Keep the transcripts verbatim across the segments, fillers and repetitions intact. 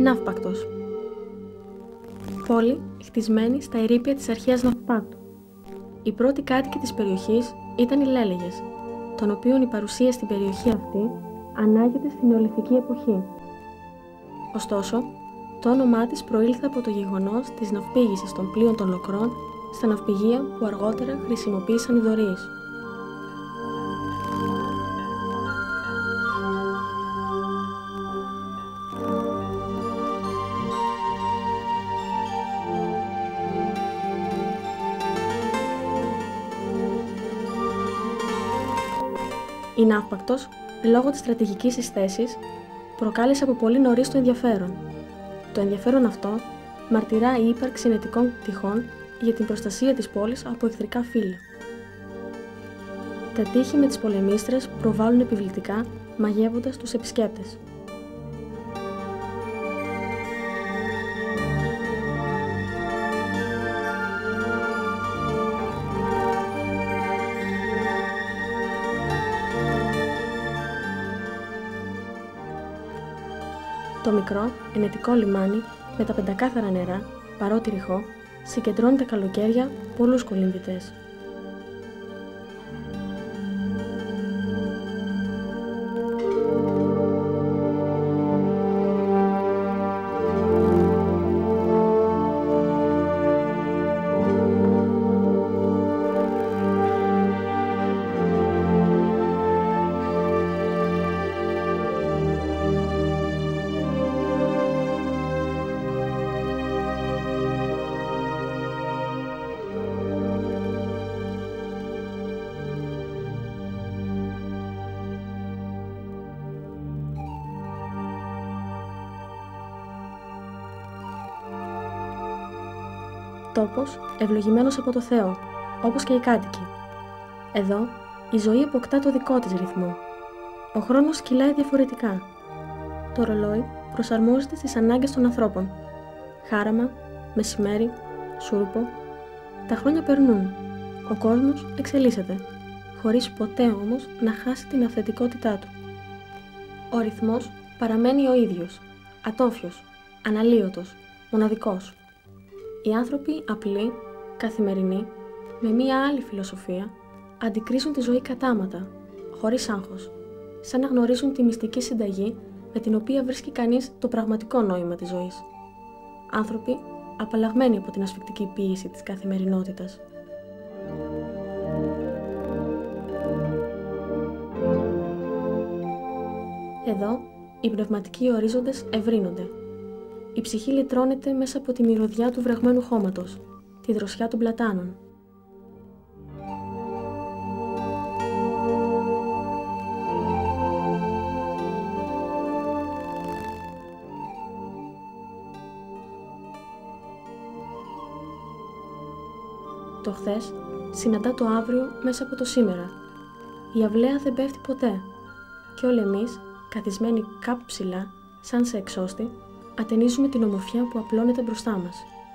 Ναύπακτος. Πόλη χτισμένη στα ερείπια της αρχαίας Ναυπάκτου. Οι πρώτοι κάτοικοι της περιοχής ήταν οι Λέλεγες, των οποίων η παρουσία στην περιοχή αυτή ανάγεται στην νεολιθική εποχή. Ωστόσο, το όνομά της προήλθε από το γεγονός της ναυπήγησης των πλοίων των Λοκρών στα ναυπηγεία που αργότερα χρησιμοποίησαν οι Δωρεείς. Η Ναύπακτος, λόγω της στρατηγικής της θέσης, προκάλεσε από πολύ νωρίς το ενδιαφέρον. Το ενδιαφέρον αυτό μαρτυρά η ύπαρξη νετικών τυχών για την προστασία της πόλης από εχθρικά φύλλα. Τα τείχη με τις πολεμίστρες προβάλλουν επιβλητικά, μαγεύοντας τους επισκέπτες. Το μικρό, ενετικό λιμάνι με τα πεντακάθαρα νερά, παρότι ρηχό, συγκεντρώνει τα καλοκαίρια πολλούς κολυμβητές. Τόπος ευλογημένος από το Θεό, όπως και οι κάτοικοι. Εδώ, η ζωή αποκτά το δικό της ρυθμό. Ο χρόνος κυλάει διαφορετικά. Το ρολόι προσαρμόζεται στις ανάγκες των ανθρώπων. Χάραμα, μεσημέρι, σούρπο. Τα χρόνια περνούν. Ο κόσμος εξελίσσεται, χωρίς ποτέ όμως να χάσει την αυθεντικότητά του. Ο ρυθμός παραμένει ο ίδιος, ατόφιος, αναλύωτος, μοναδικός. Οι άνθρωποι απλοί, καθημερινοί, με μία άλλη φιλοσοφία, αντικρίζουν τη ζωή κατάματα, χωρίς άγχος, σαν να γνωρίζουν τη μυστική συνταγή με την οποία βρίσκει κανείς το πραγματικό νόημα της ζωής. Άνθρωποι απαλλαγμένοι από την ασφυκτική ποίηση της καθημερινότητας. Εδώ, οι πνευματικοί ορίζοντες ευρύνονται. Η ψυχή λυτρώνεται μέσα από τη μυρωδιά του βρεγμένου χώματος, τη δροσιά των πλατάνων. Το χθες συναντά το αύριο μέσα από το σήμερα. Η αυλαία δεν πέφτει ποτέ και όλοι εμείς, καθισμένοι κάπου ψηλά, σαν σε εξώστη, ατενίζουμε την ομορφιά που απλώνεται μπροστά μας.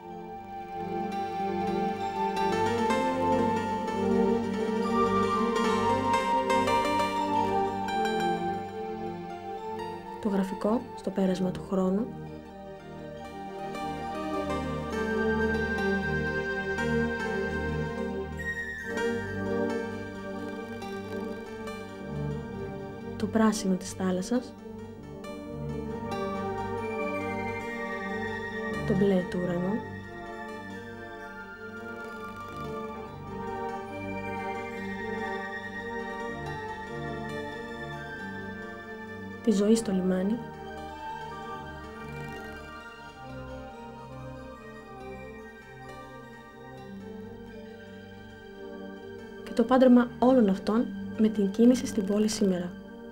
Το γραφικό στο πέρασμα του χρόνου, το πράσινο της θάλασσας, το μπλε του ουρανού, τη ζωή στο λιμάνι, και το πάντρεμα όλων αυτών με την κίνηση στην πόλη σήμερα.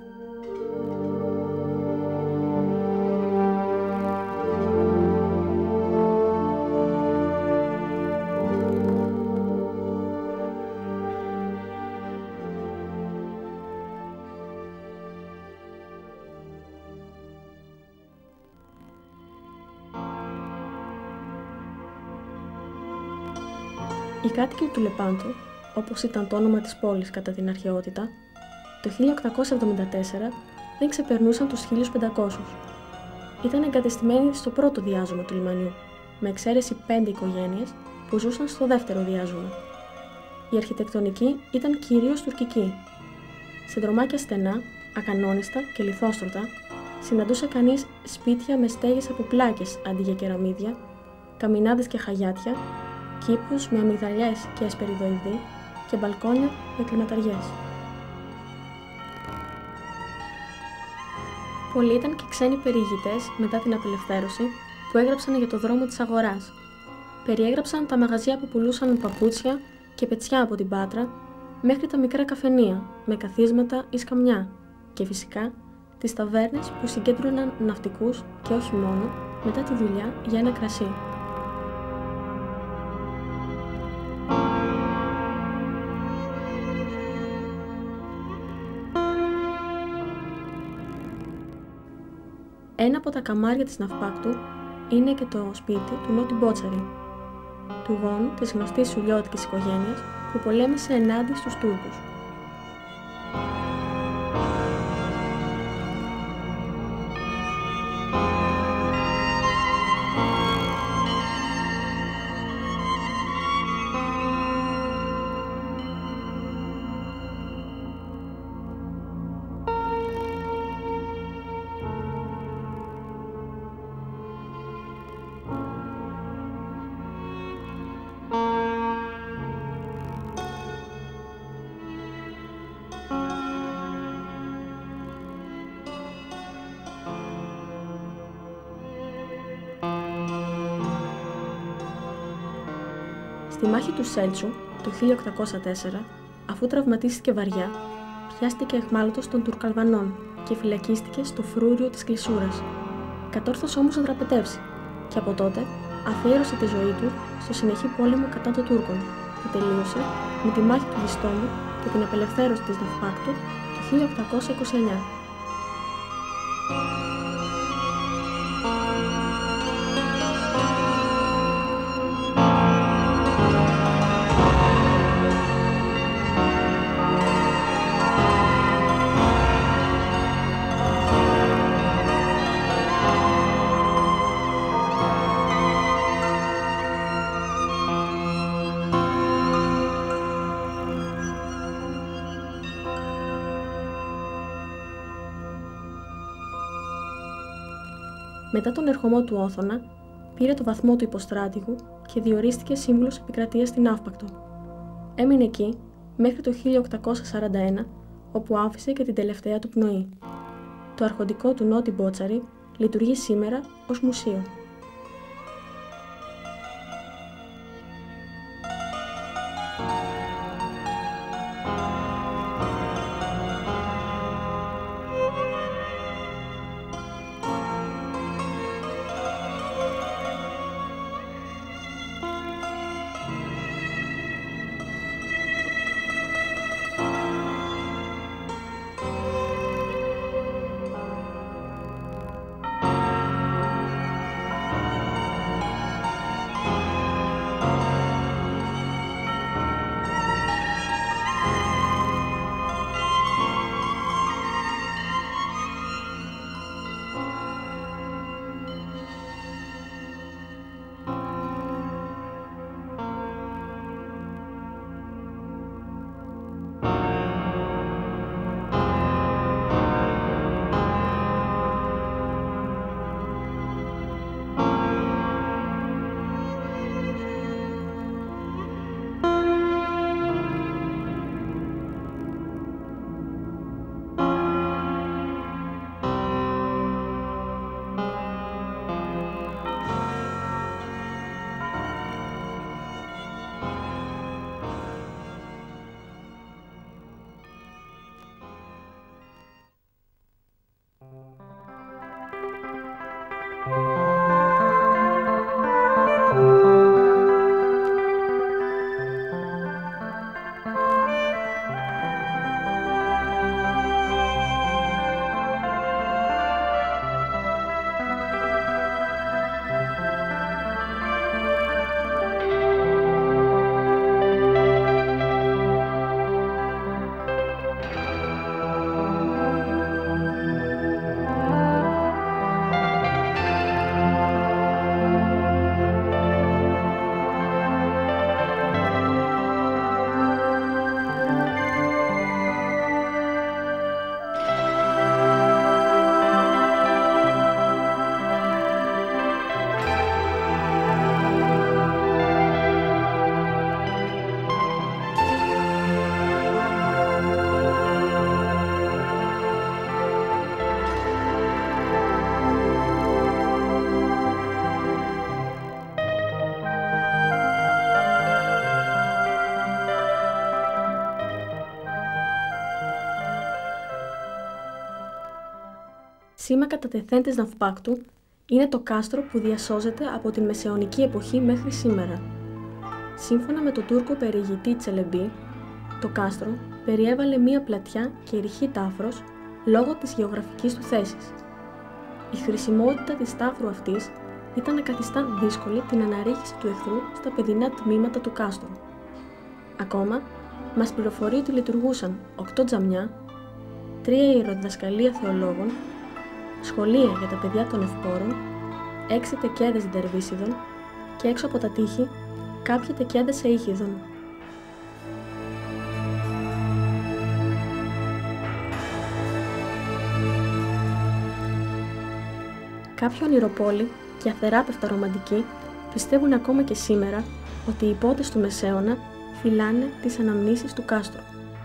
Οι κάτοικοι του Λεπάντου, όπως ήταν το όνομα της πόλης κατά την αρχαιότητα, το χίλια οκτακόσια εβδομήντα τέσσερα δεν ξεπερνούσαν τους χίλιους πεντακόσιους. ήταν εγκατεστημένη στο πρώτο διάζωμα του λιμανιού, με εξαίρεση πέντε οικογένειες που ζούσαν στο δεύτερο διάζωμα. Η αρχιτεκτονική ήταν κυρίως τουρκική. Σε δρομάκια στενά, ακανόνιστα και λιθόστρωτα, συναντούσε κανείς σπίτια με στέγες από πλάκες αντί για κεραμίδια, καμινάδες και χαγιάτια, κήπους με αμυγδαλιές και εσπεριδοειδή και μπαλκόνια με κλιματαριές. Πολλοί ήταν και ξένοι περιηγητές μετά την απελευθέρωση που έγραψαν για το δρόμο της αγοράς. Περιέγραψαν τα μαγαζιά που πουλούσαν παπούτσια και πετσιά από την Πάτρα, μέχρι τα μικρά καφενεία με καθίσματα ή σκαμιά και φυσικά τις ταβέρνες που συγκέντρωναν ναυτικούς και όχι μόνο μετά τη δουλειά για ένα κρασί. Ένα από τα καμάρια της Ναυπάκτου είναι και το σπίτι του Νότι Μπότσαρη, του γόνου της γνωστής σουλιώτικης οικογένειας που πολέμησε ενάντια στους Τούρκους. Στη μάχη του Σέλτσου το χίλια οκτακόσια τέσσερα, αφού τραυματίστηκε βαριά, πιάστηκε αιχμάλωτος των Τουρκαλβανών και φυλακίστηκε στο φρούριο της Κλεισούρας. Κατόρθωσε όμως να δραπετεύσει και από τότε αφιέρωσε τη ζωή του στο συνεχή πόλεμο κατά των Τούρκων, που τελείωσε με τη μάχη του Γιστόμου και την απελευθέρωση της Ναυπάκτου το χίλια οκτακόσια είκοσι εννιά. Μετά τον ερχομό του Όθωνα, πήρε το βαθμό του υποστράτηγου και διορίστηκε σύμβουλος επικρατείας στην Ναύπακτο. Έμεινε εκεί μέχρι το χίλια οκτακόσια σαράντα ένα, όπου άφησε και την τελευταία του πνοή. Το αρχοντικό του Νότι Μπότσαρη λειτουργεί σήμερα ως μουσείο. Σήμα κατά τεθέν της ναυπάκτου είναι το κάστρο που διασώζεται από την μεσαιωνική εποχή μέχρι σήμερα. Σύμφωνα με τον Τούρκο περιηγητή Τσελεμπή, το κάστρο περιέβαλε μία πλατιά και ρηχή τάφρος λόγω της γεωγραφικής του θέσης. Η χρησιμότητα της τάφρου αυτής ήταν να καθιστά δύσκολη την αναρρίχηση του εχθρού στα παιδινά τμήματα του κάστρου. Ακόμα, μας πληροφορεί ότι λειτουργούσαν οκτώ τζαμιά, τρία ιεροδιδασκαλία θεολόγων, σχολεία για τα παιδιά των ευπόρων, έξι τεκέδες ντερβίσιδων και έξω από τα τείχη κάποιοι τεκέδες εΐχιδων. Κάποιοι ονειροπόλοι και αθεράπευτα ρομαντικοί πιστεύουν ακόμα και σήμερα ότι οι υπότες του Μεσαίωνα φυλάνε τις αναμνήσεις του κάστρου.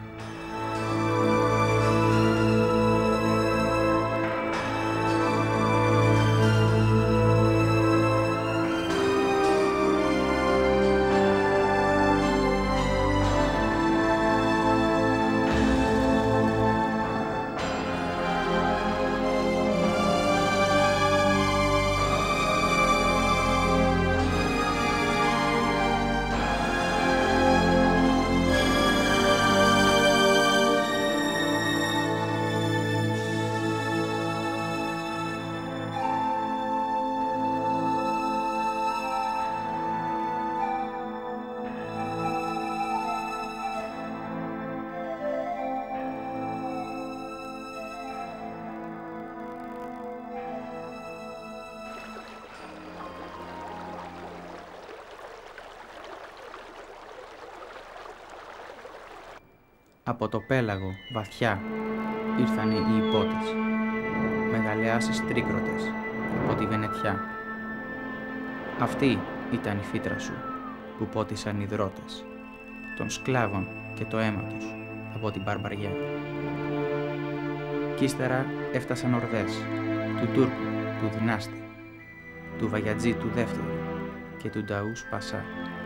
Από το πέλαγο βαθιά ήρθανε οι υπότες, μεγαλειάσεις τρίκροτες από τη Βενετιά. Αυτή ήταν η φύτρα σου που πότισαν οι δρότες, των σκλάβων και το αίμα τους από την μπαρμπαριά. Κι ύστερα έφτασαν ορδές του Τούρκου, του Δυνάστη, του Βαγιατζή του Δεύτερου και του Νταούς Πασά.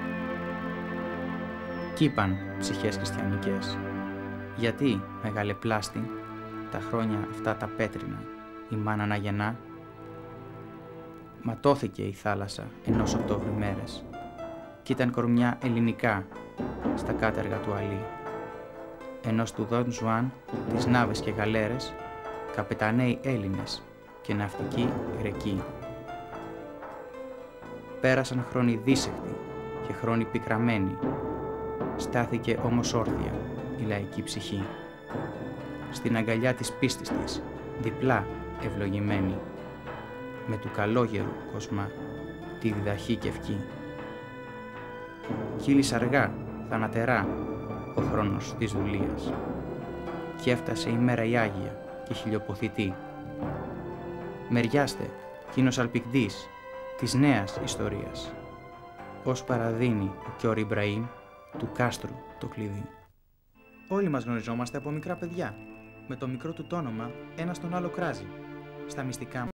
Κι είπαν ψυχές χριστιανικές, γιατί, μεγάλε πλάστη, τα χρόνια αυτά τα πέτρινα, η μάνα να γεννά. Ματώθηκε η θάλασσα ενός Οκτώβρη μέρες κι ήταν κορμιά ελληνικά στα κάτεργα του Αλή. Ενός του Δον Ζουάν τις ναύες και γαλέρες, καπεταναίοι Έλληνες και ναυτικοί Γρεκοί. Πέρασαν χρόνοι δύσεχτοι και χρόνοι πικραμένοι, στάθηκε όμως όρθια η λαϊκή ψυχή, στην αγκαλιά της πίστης της, διπλά ευλογημένη, με του καλόγερου κοσμά τη διδαχή και ευκή. Κύλησε αργά, θανατερά, ο χρόνος της δουλείας, κι έφτασε η μέρα η Άγια και χιλιοποθητή. Μεριάστε, κείνος αλπικτής της νέας ιστορίας, ως παραδίνει ο Κιόρ Ιμπραήμ του κάστρου το κλειδί. Όλοι μας γνωριζόμαστε από μικρά παιδιά. Με το μικρό του το όνομα, ένας τον άλλο κράζει. Στα μυστικά